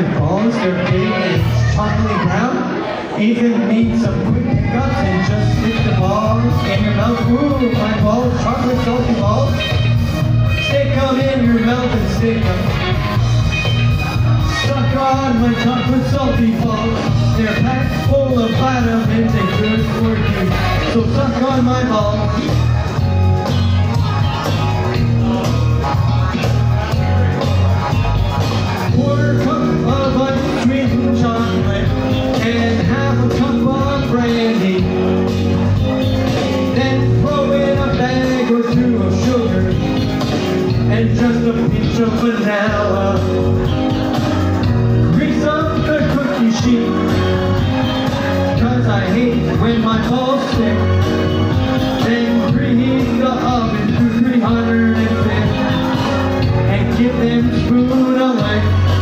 my balls, they're big and chocolatey brown. Even need some quick pickups and just stick the balls in your mouth. Ooh, my balls, chocolate salty balls. Stick them in your mouth and stick them. Suck on my chocolate salty balls. They're packed full of vitamins and good for you. So suck on my balls. Quarter cup of unsweetened chocolate and half a cup of brandy. Then throw in a bag or two of sugar and just a pinch of vanilla. Grease up the cookie sheet, 'cause I hate when my balls stick. Then preheat the oven to 350 and give them spoon away.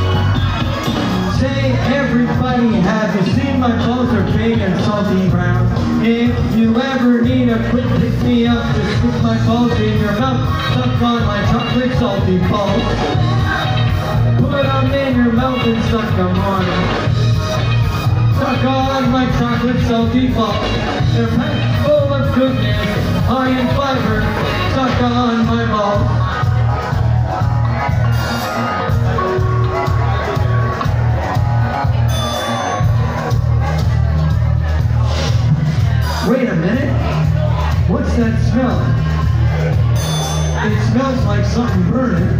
Say, everybody, have you seen my balls are big and salty brown? If you ever need a quick pick-me-up, just stick my balls in your mouth. Suck on my chocolate salty balls. Put them in your mouth and suck them on. Suck on my chocolate salty balls. They're packed full of goodness, high in fiber. Suck on my balls. Wait a minute, what's that smell? It smells like something burning.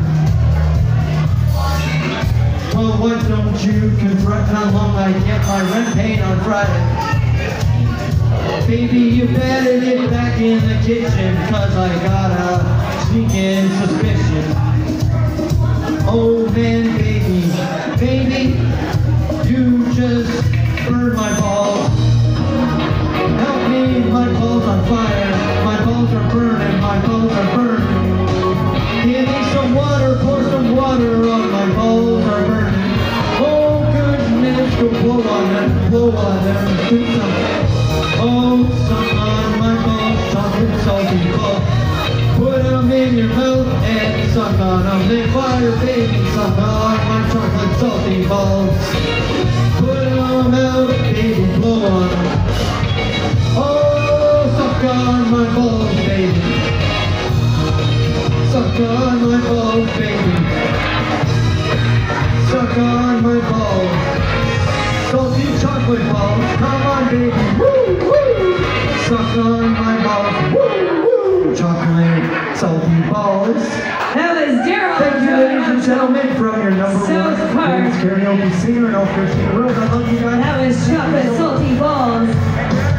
Well, why don't you confront how long I get my rent paid on Friday? Baby, you better get back in the kitchen, 'cause I got a sneaking suspicion. Oh man, baby, you just burned my balls. Help me, my balls on fire. My balls are burning, my balls are burning. Give me some water, pour some water on my balls are burning. Oh goodness, go blow on them, do something. Oh, suck on my balls, chocolate salty balls. Put them in your mouth and suck on them. They fire, baby, suck on my chocolate salty balls. Put them out, baby, blow on them. Oh, suck on my balls, baby. Suck on my balls, baby. Suck on my balls. Salty chocolate balls, come on, baby. Woo, woo. Suck on my balls. Woo, woo. Chocolate salty balls. That was Darryl. Thank you, ladies and gentlemen, from your number South one Park karaoke singer in all Christian world. I love you guys. That was chocolate salty balls.